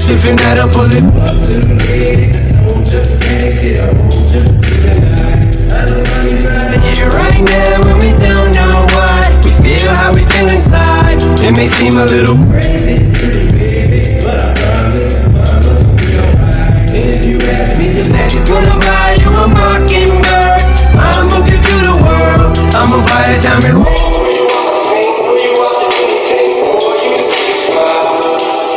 sniffing that up, pull it. Yeah, right now when we don't know why, we feel how we feel inside. It may seem a little crazy, baby, but I promise we don't hide. And if you ask me to, Daddy's gonna buy you a mockingbird. I'ma give you the world, I'ma buy a diamond ring.